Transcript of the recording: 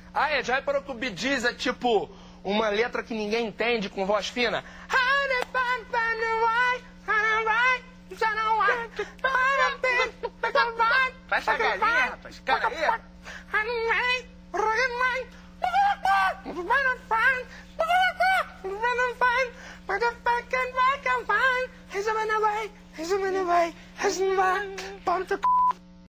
Ah, já reparou que o Bee Gees é tipo uma letra que ninguém entende com voz fina? Faz essa galinha, rapaz. Cara aí. He's a